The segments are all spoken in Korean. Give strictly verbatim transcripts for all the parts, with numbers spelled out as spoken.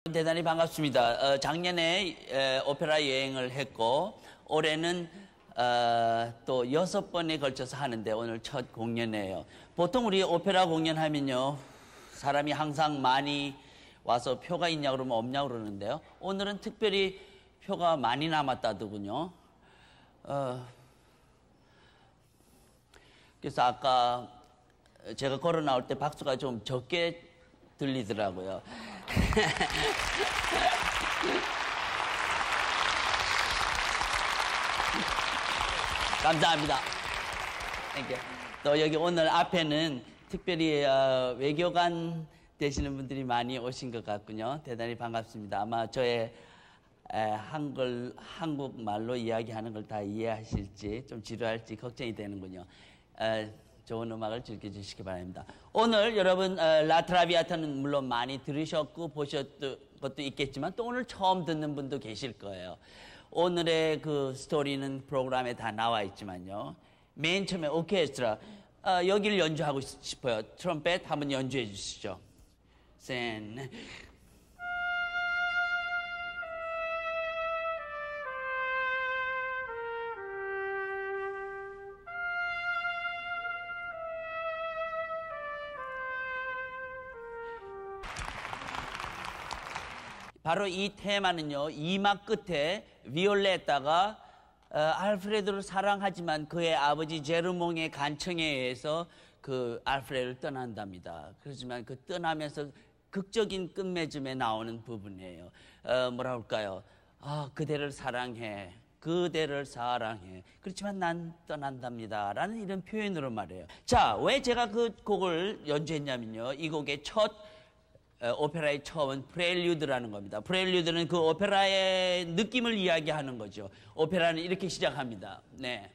대단히 반갑습니다. 어, 작년에 에, 오페라 여행을 했고 올해는 어, 또 여섯 번에 걸쳐서 하는데 오늘 첫 공연이에요. 보통 우리 오페라 공연하면요 사람이 항상 많이 와서 표가 있냐고 그러면 없냐고 그러는데요. 오늘은 특별히 표가 많이 남았다더군요. 어, 그래서 아까 제가 걸어 나올 때 박수가 좀 적게 들리더라고요. 감사합니다. 또 여기 오늘 앞에는 특별히 어, 외교관 되시는 분들이 많이 오신 것 같군요. 대단히 반갑습니다. 아마 저의 에, 한글, 한국말로 이야기하는 걸 다 이해하실지 좀 지루할지 걱정이 되는군요. 에, 좋은 음악을 즐겨주시기 바랍니다. 오늘 여러분 어, 라트라비아타는 물론 많이 들으셨고 보셨던 것도 있겠지만 또 오늘 처음 듣는 분도 계실 거예요. 오늘의 그 스토리는 프로그램에 다 나와 있지만요. 맨 처음에 오케스트라 어, 여기를 연주하고 싶어요. 트럼펫 한번 연주해 주시죠. 센. 바로 이 테마는요, 이 막 끝에 비올레타가 어, 알프레드를 사랑하지만 그의 아버지 제르몽의 간청에 의해서 그 알프레드를 떠난답니다. 그렇지만 그 떠나면서 극적인 끝맺음에 나오는 부분이에요. 어, 뭐라 할까요? 아, 그대를 사랑해. 그대를 사랑해. 그렇지만 난 떠난답니다. 라는 이런 표현으로 말해요. 자, 왜 제가 그 곡을 연주했냐면요. 이 곡의 첫 어, 오페라의 처음은 프렐류드라는 겁니다. 프렐류드는 그 오페라의 느낌을 이야기하는 거죠. 오페라는 이렇게 시작합니다. 네.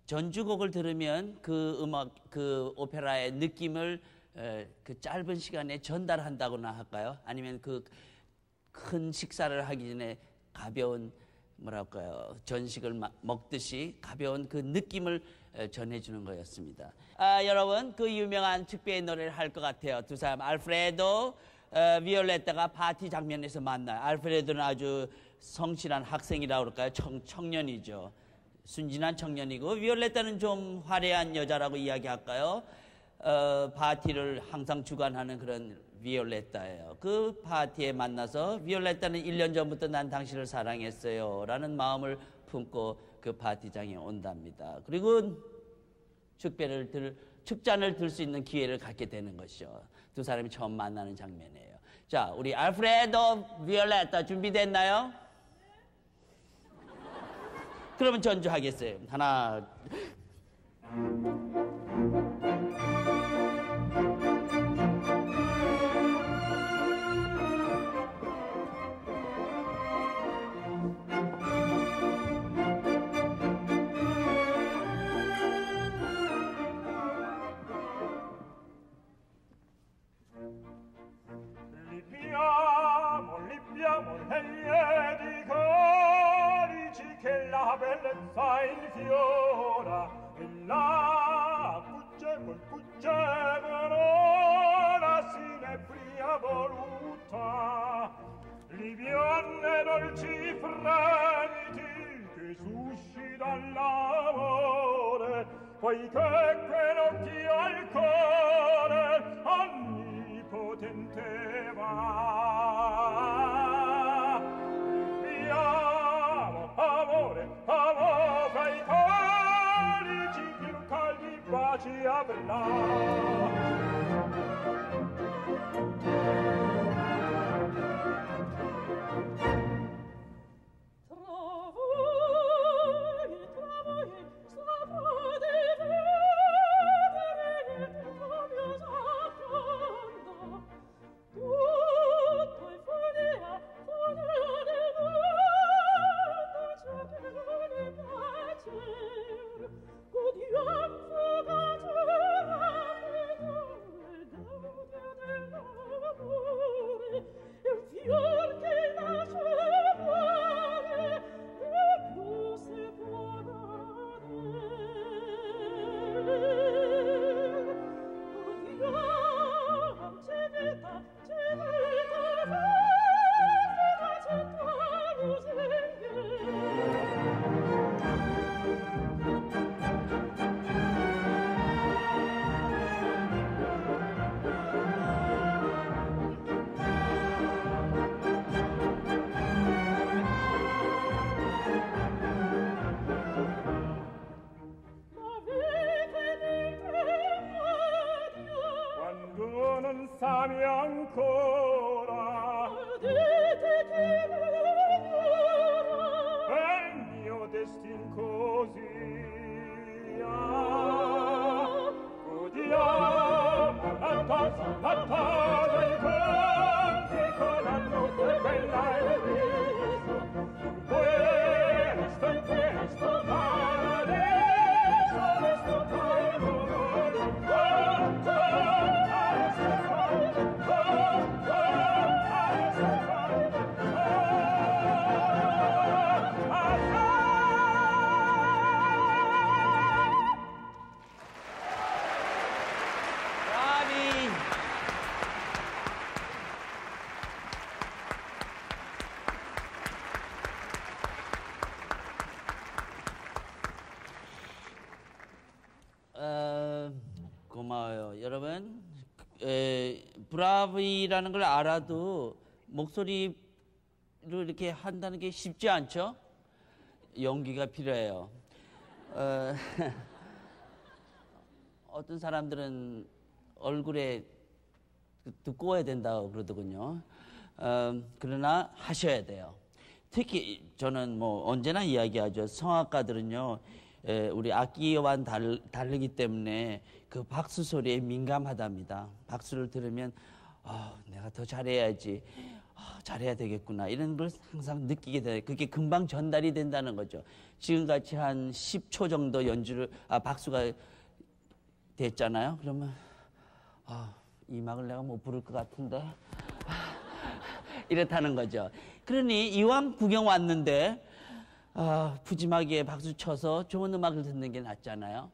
전주곡을 들으면 그 음악, 그 오페라의 느낌을 에, 그 짧은 시간에 전달한다고나 할까요? 아니면 그 큰 식사를 하기 전에 가벼운 뭐랄까요, 전식을 먹듯이 가벼운 그 느낌을 전해주는 거였습니다. 아, 여러분, 그 유명한 축배의 노래를 할 것 같아요. 두 사람, 알프레도, 어, 비올레타가 파티 장면에서 만나요. 알프레도는 아주 성실한 학생이라고 그럴까요? 청, 청년이죠. 순진한 청년이고, 비올레타는 좀 화려한 여자라고 이야기할까요? 어, 파티를 항상 주관하는 그런 비올레타예요. 그 파티에 만나서 비올레타는 일 년 전부터 난 당신을 사랑했어요 라는 마음을 품고 그 파티장에 온답니다. 그리고 축배를 들, 축잔을 들 수 있는 기회를 갖게 되는 것이죠. 두 사람이 처음 만나는 장면이에요. 자, 우리 알프레도, 비올레타 준비됐나요? 그러면 전주하겠어요. 하나. Il fiora e la pucce col pucce verona sinebria voluta liviane dolci fremiti che susci dall'amore poiché quell'occhio al cuore onnipotente va. Amore, amore, fra i calici più caldi baci avrà. 고마워요. 여러분, 에, 브라비라는 걸 알아도 목소리로 이렇게 한다는 게 쉽지 않죠? 용기가 필요해요. 어, 어떤 사람들은 얼굴에 두꺼워야 된다고 그러더군요. 어, 그러나 하셔야 돼요. 특히 저는 뭐 언제나 이야기하죠. 성악가들은요, 에, 우리 악기와는 달, 다르기 때문에 그 박수 소리에 민감하답니다. 박수를 들으면 어, 내가 더 잘해야지. 아, 잘해야 되겠구나 이런 걸 항상 느끼게 돼요. 그게 금방 전달이 된다는 거죠. 지금같이 한 십 초 정도 연주를 아 박수가 됐잖아요. 그러면 아, 이 음악을 내가 못 부를 것 같은데 이렇다는 거죠. 그러니 이왕 구경 왔는데 아, 푸짐하게 박수 쳐서 좋은 음악을 듣는 게 낫잖아요.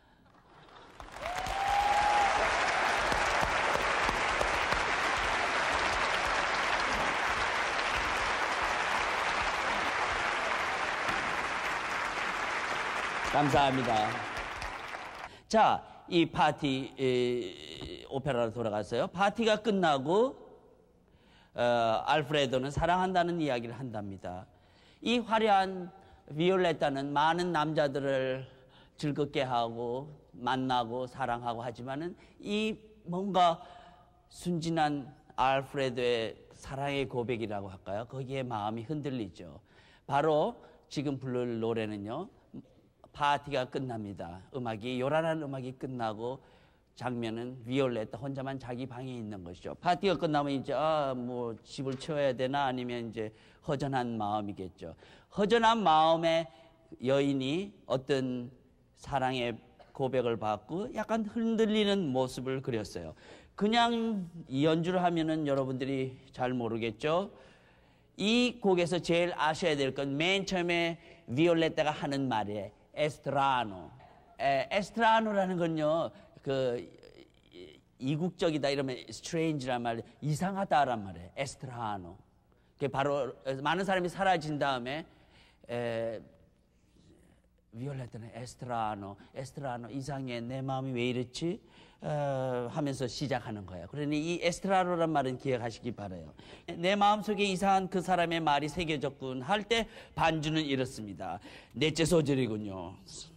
감사합니다. 자, 이 파티 이, 오페라로 돌아갔어요. 파티가 끝나고 어, 알프레도는 사랑한다는 이야기를 한답니다. 이 화려한 비올레타는 많은 남자들을 즐겁게 하고 만나고 사랑하고 하지만은 이 뭔가 순진한 알프레도의 사랑의 고백이라고 할까요? 거기에 마음이 흔들리죠. 바로 지금 부를 노래는요. 파티가 끝납니다. 음악이 요란한 음악이 끝나고 장면은 비올레타 혼자만 자기 방에 있는 것이죠. 파티가 끝나면 이제 아, 뭐 집을 치워야 되나 아니면 이제 허전한 마음이겠죠. 허전한 마음에 여인이 어떤 사랑의 고백을 받고 약간 흔들리는 모습을 그렸어요. 그냥 연주를 하면은 여러분들이 잘 모르겠죠. 이 곡에서 제일 아셔야 될 건 맨 처음에 비올레타가 하는 말이에요. 에스트라노. 에, 에스트라노라는 건요, 그, 이국적이다 이러면 strange란 말, 이상하다란 말이에요. 에스트라노. 그게 바로, 많은 사람이 사라진 다음에, 에, 비올레타는 에스트라노, 에스트라노, 이상해, 내 마음이 왜 이렇지? 어, 하면서 시작하는 거예요. 그러니 이 에스트라노란 말은 기억하시기 바라요. 내 마음속에 이상한 그 사람의 말이 새겨졌군 할 때 반주는 이렇습니다. 넷째 소절이군요.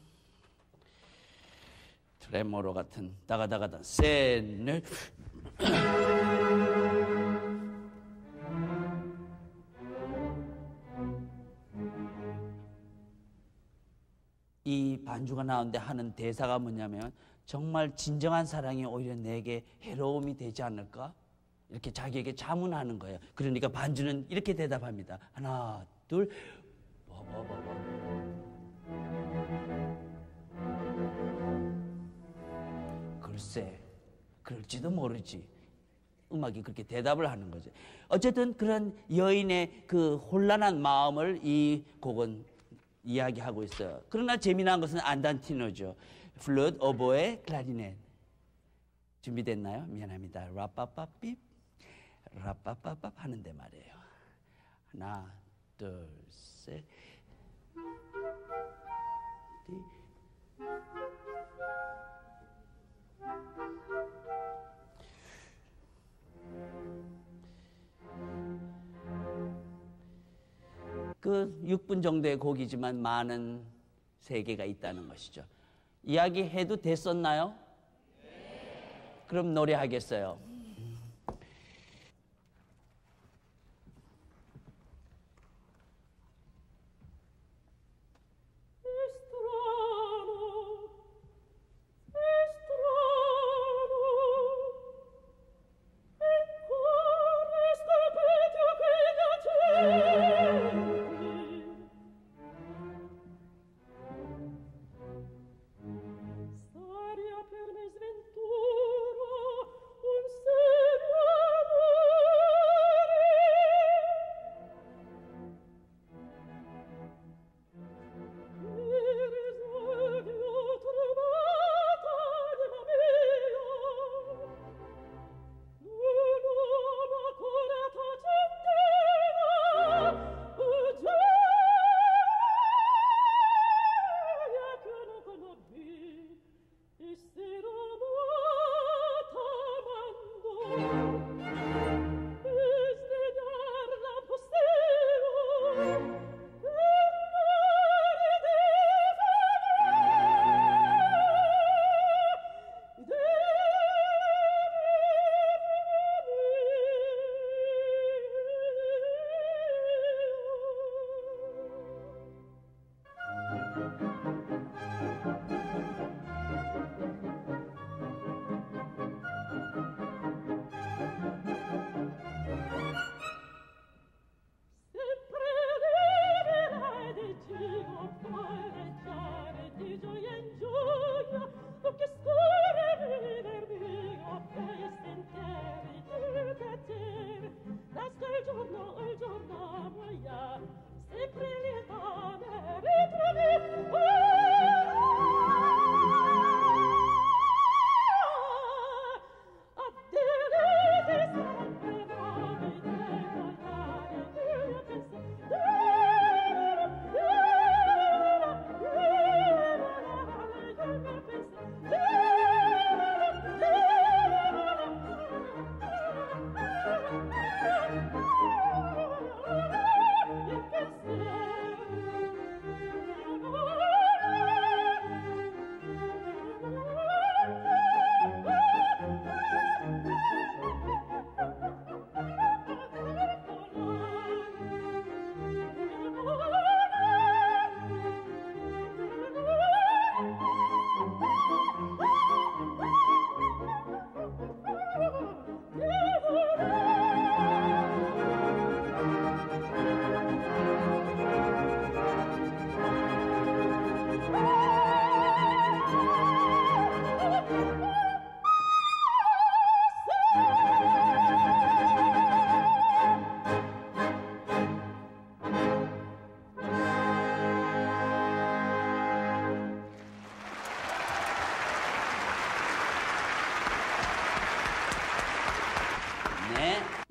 트레모로 같은 다가다가다 셋넷 이 반주가 나오는데 하는 대사가 뭐냐면 정말 진정한 사랑이 오히려 내게 해로움이 되지 않을까? 이렇게 자기에게 자문하는 거예요. 그러니까 반주는 이렇게 대답합니다. 하나, 둘, 뭐, 뭐, 뭐, 뭐. 글쎄, 그럴지도 모르지. 음악이 그렇게 대답을 하는 거죠. 어쨌든 그런 여인의 그 혼란한 마음을 이 곡은 이야기하고 있어요. 그러나 재미난 것은 안단티노죠. 플룻, 오보에, 클라리넷. 준비됐나요? 미안합니다. 라빠빠삐, 라빠빠빠 하는데 말이에요. 하나, 둘, 셋. 그 육 분 정도의 곡이지만 많은 세계가 있다는 것이죠. 이야기해도 됐었나요? 네. 그럼 노래하겠어요. Storia per me sventura un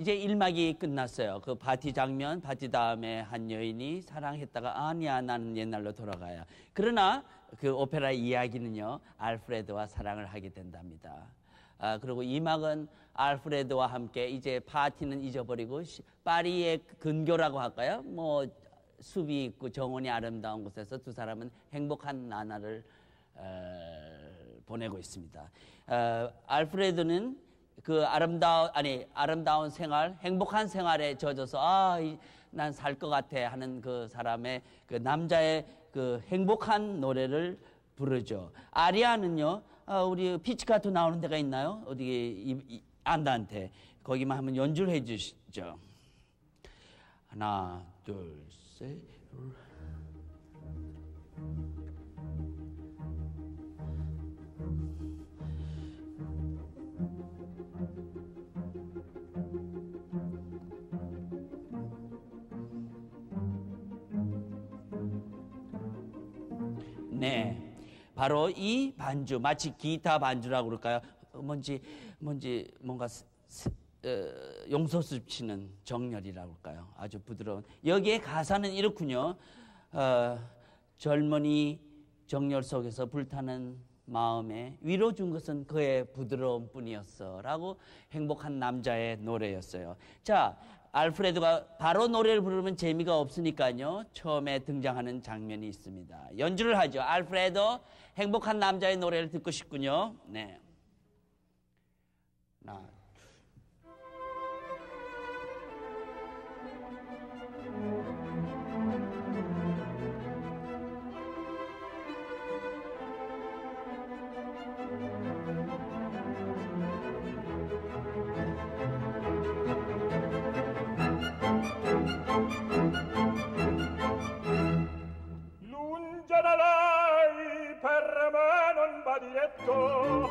이제 일 막이 끝났어요. 그 파티 장면, 파티 다음에 한 여인이 사랑했다가 아니야 나는 옛날로 돌아가야. 그러나 그 오페라 이야기는요 알프레드와 사랑을 하게 된답니다. 아, 그리고 이 막은 알프레드와 함께 이제 파티는 잊어버리고 파리의 근교라고 할까요? 뭐 숲이 있고 정원이 아름다운 곳에서 두 사람은 행복한 나날을 어, 보내고 있습니다. 어, 알프레드는 그 아름다운 아니 아름다운 생활, 행복한 생활에 젖어서 아, 난 살 것 같아 하는 그 사람의 그 남자의 그 행복한 노래를 부르죠. 아리아는요, 아, 우리 피치카토 나오는 데가 있나요? 어디 이, 이, 안다한테 거기만 한번 연주를 해주시죠. 하나, 둘, 셋. 네, 바로 이 반주, 마치 기타 반주라고 그럴까요? 뭔지 뭔지 뭔가 스, 스, 어, 용서숲 치는 정열이라고 할까요? 아주 부드러운. 여기에 가사는 이렇군요. 어, 젊은이 정열 속에서 불타는 마음에 위로 준 것은 그의 부드러움 뿐이었어 라고 행복한 남자의 노래였어요. 자, 알프레드가 바로 노래를 부르면 재미가 없으니까요 처음에 등장하는 장면이 있습니다. 연주를 하죠. 알프레드 행복한 남자의 노래를 듣고 싶군요. 네. 하나, Lunge da lei per me non va diretto,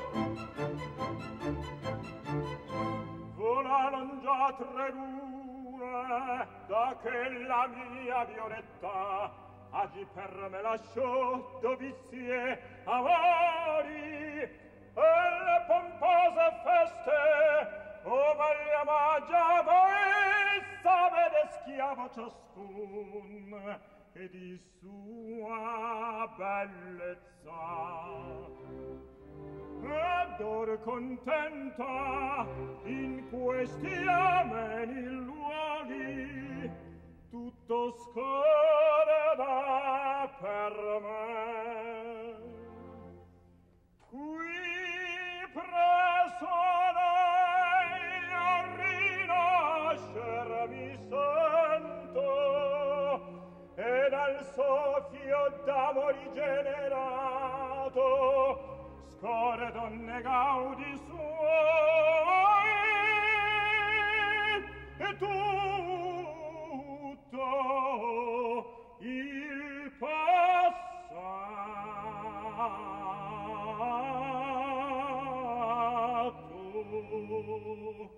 volano già tre lune da che la mia Violetta oggi per me lasciò dovizie amori e le pompose feste ove le magia essa vede schiavo ciascun e di sua bellezza ed or contenta in questi ameni luoghi tutto scorrerà per me. Qui presso lei a rinascer mi sento e dal soffio d'amori generato scorre donne gaudi suoi e tutto il passato.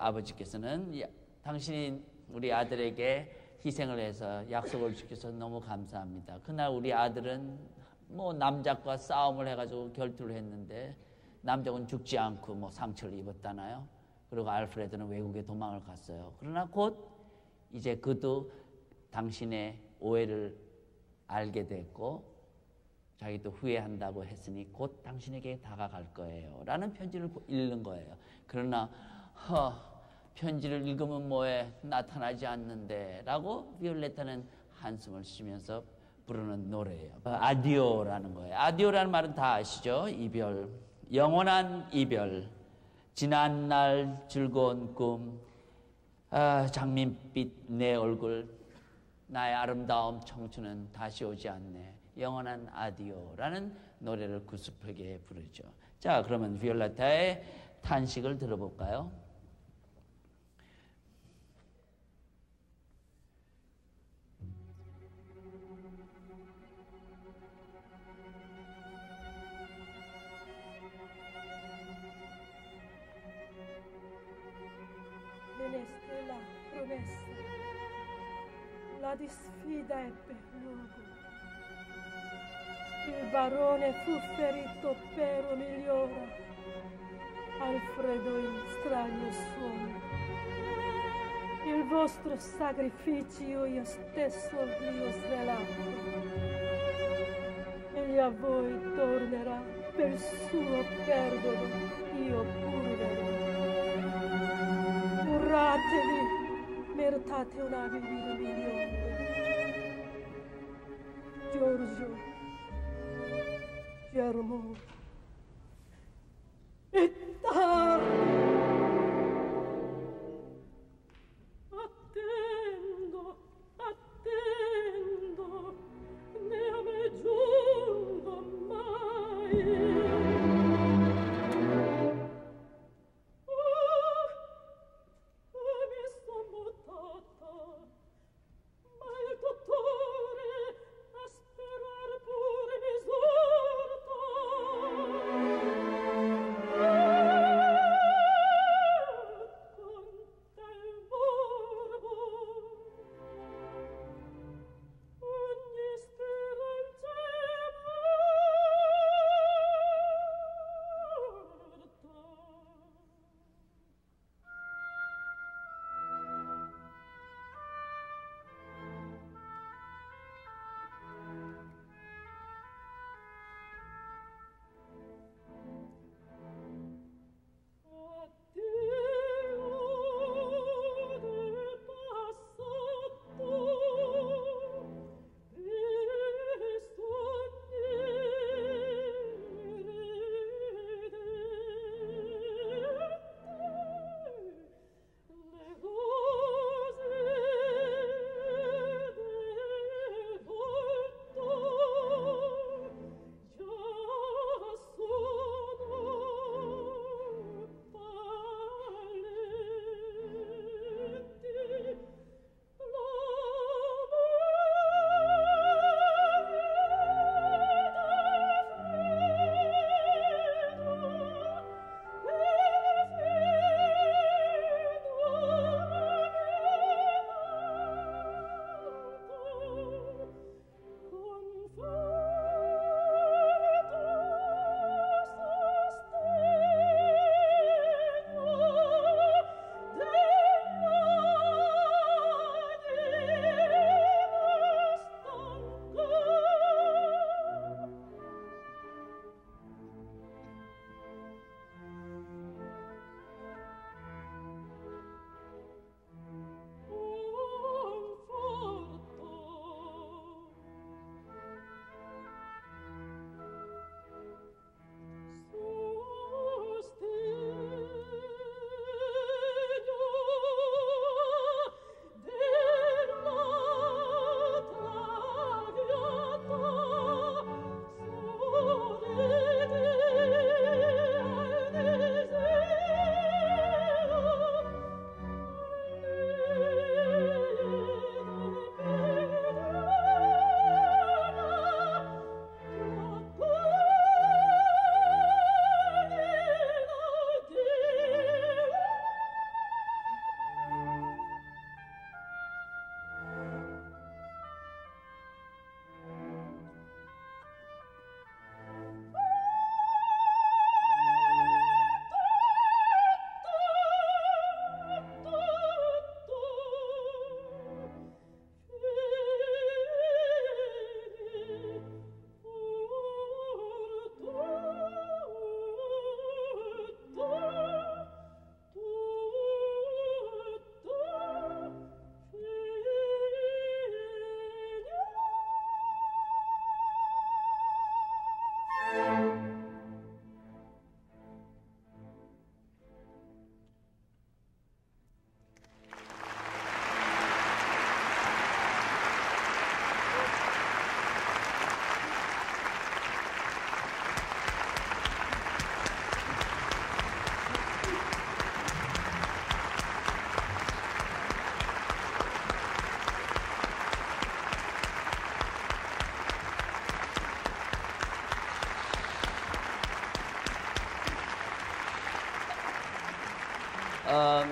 아버지께서는 야, 당신이 우리 아들에게 희생을 해서 약속을 지켜서 너무 감사합니다. 그날 우리 아들은 뭐 남작과 싸움을 해가지고 결투를 했는데 남작은 죽지 않고 뭐 상처를 입었다나요. 그리고 알프레드는 외국에 도망을 갔어요. 그러나 곧 이제 그도 당신의 오해를 알게 됐고 자기도 후회한다고 했으니 곧 당신에게 다가갈 거예요 라는 편지를 읽는 거예요. 그러나 허, 편지를 읽으면 뭐해 나타나지 않는데 라고 비올레타는 한숨을 쉬면서 부르는 노래예요. 아디오라는 거예요. 아디오라는 말은 다 아시죠? 이별, 영원한 이별, 지난 날 즐거운 꿈, 아, 장밋빛 내 얼굴, 나의 아름다움 청춘은 다시 오지 않네. 영원한 아디오라는 노래를 구수하게 부르죠. 자, 그러면 비올레타의 탄식을 들어볼까요? Meneste la promessa, la disfida ebbe luogo. Il barone fu ferito per migliora, Alfredo in strano suono. Il vostro sacrificio io stesso vi ho svelato. Egli a voi tornerà per suo perdono, io pure verrò. Urratevi, meritate una vita migliore. Giorgio, Germo, e tardi. Attendo, attendo, ne a me giungo mai.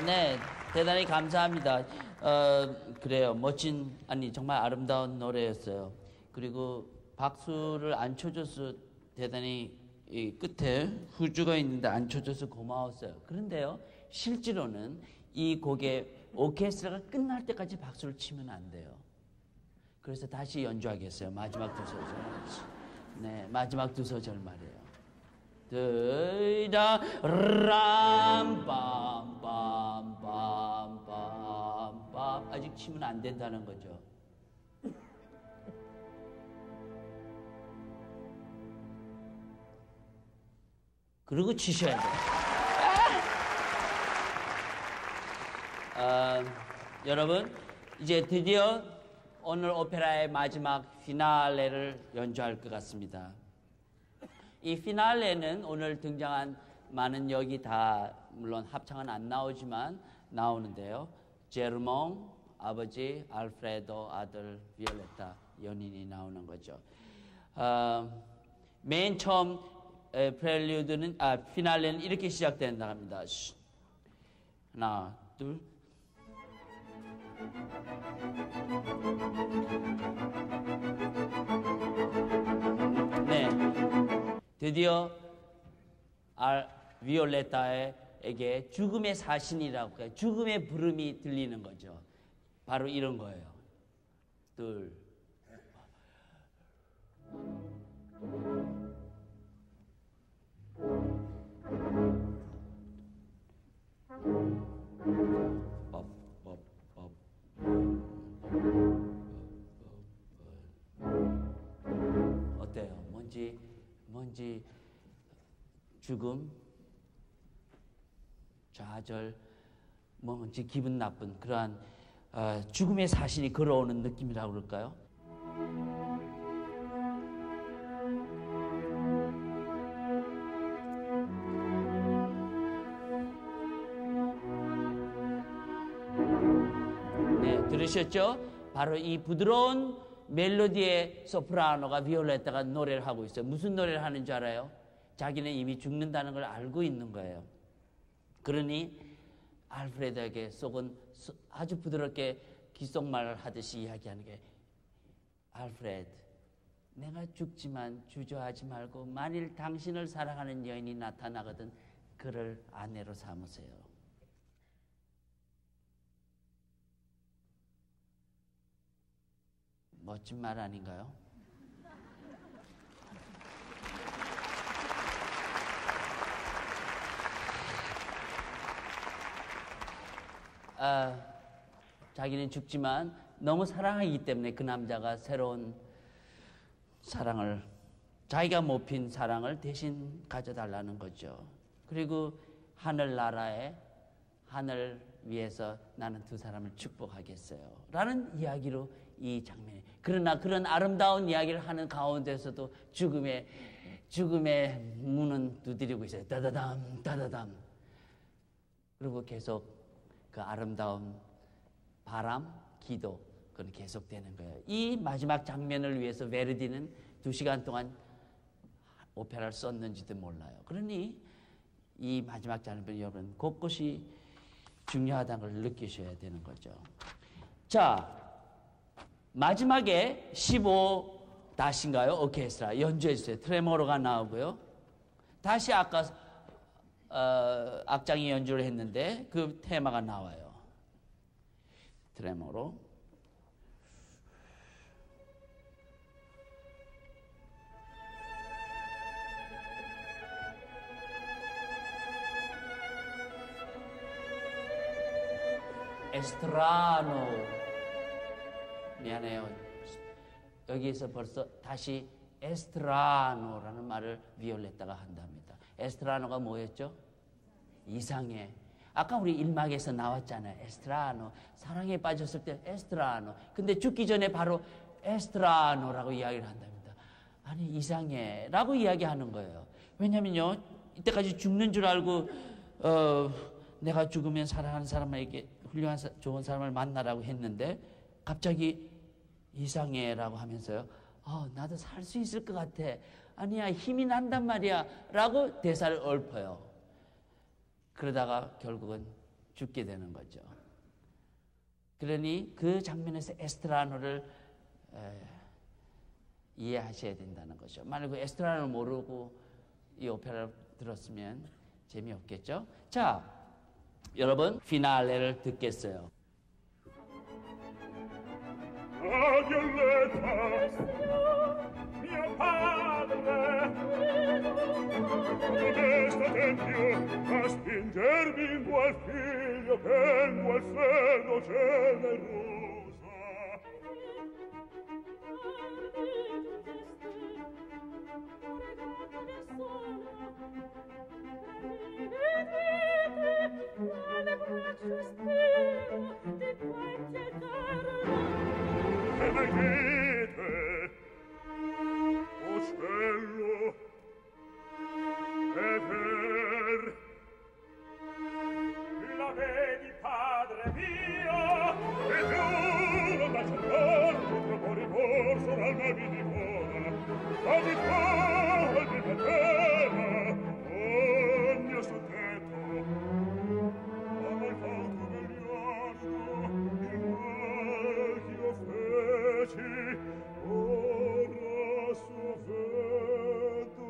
네, 대단히 감사합니다. 어, 그래요. 멋진, 아니, 정말 아름다운 노래였어요. 그리고 박수를 안 쳐줘서 대단히 이 끝에 후주가 있는데 안 쳐줘서 고마웠어요. 그런데요, 실제로는 이 곡의 오케스트라가 끝날 때까지 박수를 치면 안 돼요. 그래서 다시 연주하겠어요. 마지막 두 소절. 네, 마지막 두 소절 말이에요. 드이다 람빰빰빰빰빰 아직 치면 안 된다는 거죠. 그리고 치셔야 돼요. 아, 여러분, 이제 드디어 오늘 오페라의 마지막 피날레를 연주할 것 같습니다. 이 피날레는 오늘 등장한 많은 역이 다 물론 합창은 안 나오지만 나오는데요. 제르몽, 아버지, 알프레도, 아들, 비올레타 연인이 나오는 거죠. 어, 맨 처음 에, 프렐류드는 아 피날레는 이렇게 시작된다 합니다. 하나, 둘. 네, 드디어 알 비올레타에게 죽음의 사신이라고 해요. 죽음의 부름이 들리는 거죠. 바로 이런 거예요. 둘. 법, 법, 법. 어때요? 뭔지, 뭔지 죽음, 좌절, 뭔지 기분 나쁜 그러한 어, 죽음의 사신이 걸어오는 느낌이라고 그럴까요? 네, 들으셨죠? 바로 이 부드러운 멜로디의 소프라노가 비올레타가 노래를 하고 있어요. 무슨 노래를 하는 줄 알아요? 자기는 이미 죽는다는 걸 알고 있는 거예요. 그러니 알프레드에게 속은 아주 부드럽게 귓속말 하듯이 이야기하는 게, 알프레드, 내가 죽지만 주저하지 말고 만일 당신을 사랑하는 여인이 나타나거든 그를 아내로 삼으세요. 멋진 말 아닌가요? 아, 자기는 죽지만 너무 사랑하기 때문에 그 남자가 새로운 사랑을, 자기가 못 핀 사랑을 대신 가져달라는 거죠. 그리고 하늘나라에 하늘 위에서 나는 두 사람을 축복하겠어요 라는 이야기로 이 장면이, 그러나 그런 아름다운 이야기를 하는 가운데서도 죽음의 죽음의 문은 두드리고 있어요. 따다담 따다담. 그리고 계속 그 아름다운 바람, 기도, 그건 계속되는 거예요. 이 마지막 장면을 위해서 베르디는 두 시간 동안 오페라를 썼는지도 몰라요. 그러니 이 마지막 장면 여러분 곳곳이 중요하다는 걸 느끼셔야 되는 거죠. 자, 마지막에 십오 다시인가요? 오케스트라 연주해 주세요. 트레모로가 나오고요. 다시 아까 어, 악장이 연주를 했는데 그 테마가 나와요. 트레모로. 에스트라노. 미안해요. 여기에서 벌써 다시 에스트라노라는 말을 비올레타가 한답니다. 에스트라노가 뭐였죠? 이상해. 아까 우리 일막에서 나왔잖아요. 에스트라노. 사랑에 빠졌을 때 에스트라노. 근데 죽기 전에 바로 에스트라노라고 이야기를 한답니다. 아니 이상해 라고 이야기하는 거예요. 왜냐면요, 이때까지 죽는 줄 알고 어, 내가 죽으면 사랑하는 사람에게 훌륭한 좋은 사람을 만나라고 했는데 갑자기 이상해 라고 하면서요, 어, 나도 살 수 있을 것 같아. 아니야, 힘이 난단 말이야 라고 대사를 읊어요. 그러다가 결국은 죽게 되는 거죠. 그러니 그 장면에서 에스트라노를 에, 이해하셔야 된다는 거죠. 만약 그 에스트라노를 모르고 이 오페라를 들었으면 재미없겠죠. 자, 여러분 피날레를 듣겠어요. Ah, Violetta, mio padre, modesto tempio, a spingermi in qual figlio che in qual seno generosa. E vedete, o cielo, è ver, la vedi, padre mio, e giuro da cercare troppo ricorso dal mal mi divora, quasi colpi da terra, ogni sottetto, a mai fatto vegliardo, il mal ch'io feci, ora sovvedo.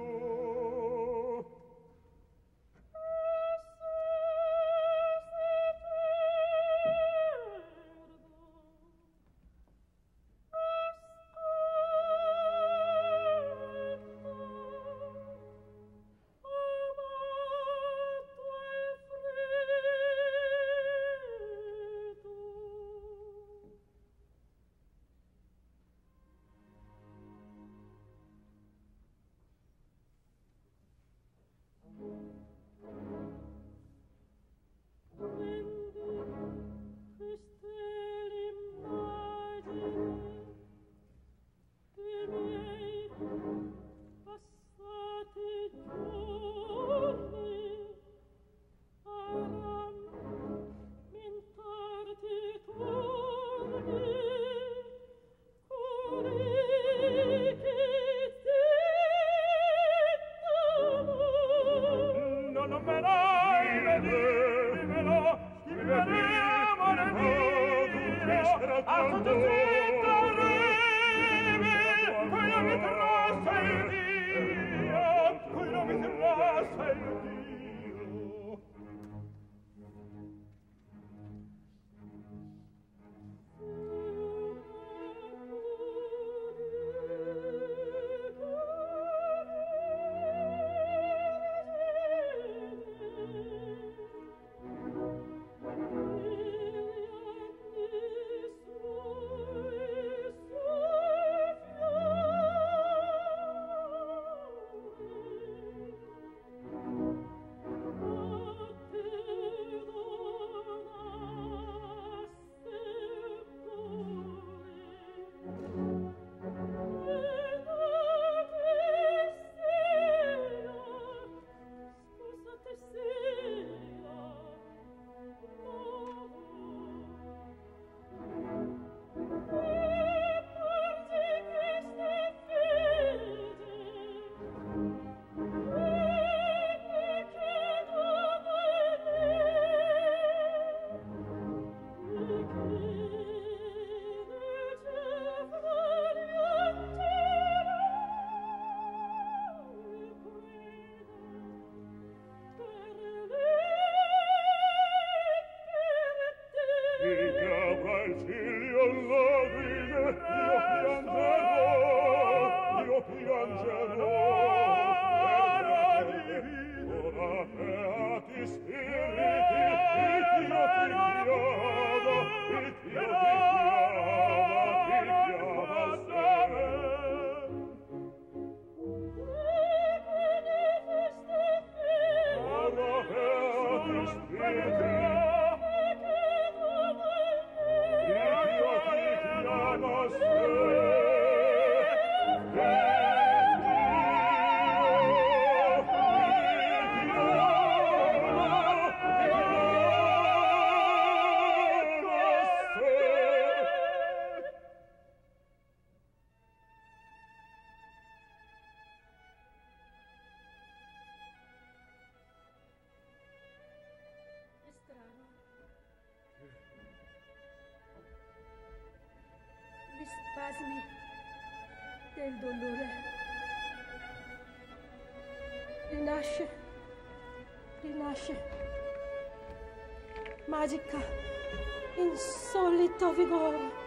del dolore. Rinasce, rinasce, magica, insolito vigore.